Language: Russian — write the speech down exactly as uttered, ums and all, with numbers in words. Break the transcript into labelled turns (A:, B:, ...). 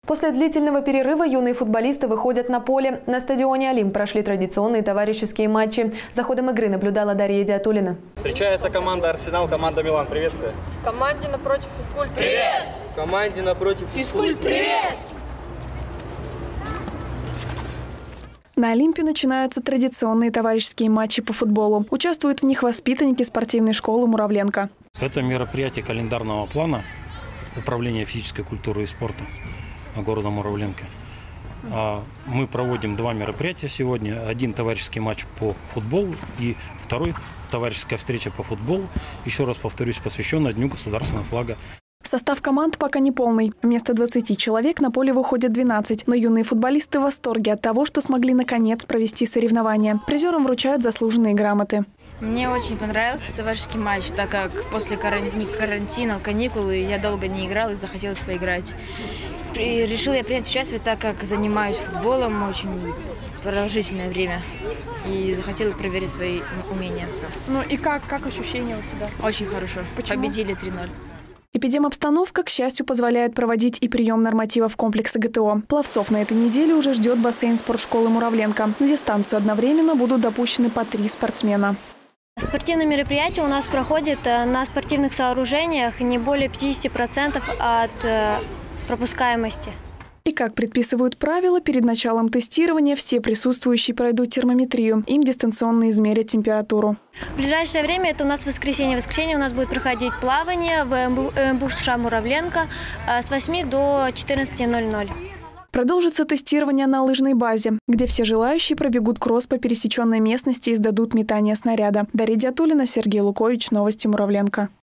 A: После длительного перерыва юные футболисты выходят на поле. На стадионе «Олимп» прошли традиционные товарищеские матчи. За ходом игры наблюдала Дарья Идиатуллина.
B: Встречается команда «Арсенал», команда «Милан». Приветствую.
C: Команде напротив «Физкульт». Привет!
B: Команде напротив
C: «Физкульт». Привет!
D: На «Олимпе» начинаются традиционные товарищеские матчи по футболу. Участвуют в них воспитанники спортивной школы «Муравленко».
E: Это мероприятие календарного плана Управления физической культуры и спорта города Муравленко. Мы проводим два мероприятия сегодня. Один товарищеский матч по футболу и второй товарищеская встреча по футболу. Еще раз повторюсь, посвященная Дню государственного флага.
D: Состав команд пока не полный. Вместо двадцати человек на поле выходит двенадцать. Но юные футболисты в восторге от того, что смогли наконец провести соревнования. Призерам вручают заслуженные грамоты.
F: Мне очень понравился товарищеский матч, так как после карантина, каникулы я долго не играл и захотелось поиграть. Решила я принять участие, так как занимаюсь футболом очень продолжительное время и захотела проверить свои умения.
D: Ну и как, как ощущения у тебя?
F: Очень хорошо. Почему? Победили три ноль.
D: Эпидемобстановка, к счастью, позволяет проводить и прием нормативов комплекса ГТО. Пловцов на этой неделе уже ждет бассейн спортшколы «Муравленко». На дистанцию одновременно будут допущены по три спортсмена.
G: Спортивные мероприятия у нас проходят на спортивных сооружениях не более пятидесяти процентов от пропускаемости.
D: И как предписывают правила, перед началом тестирования все присутствующие пройдут термометрию. Им дистанционно измерят температуру.
G: В ближайшее время, это у нас воскресенье. В воскресенье у нас будет проходить плавание в МБУ США «Муравленко» с восьми до четырнадцати ноль-ноль.
D: Продолжится тестирование на лыжной базе, где все желающие пробегут кросс по пересеченной местности и сдадут метание снаряда. Дарья Идиатуллина, Сергей Лукович. Новости Муравленко.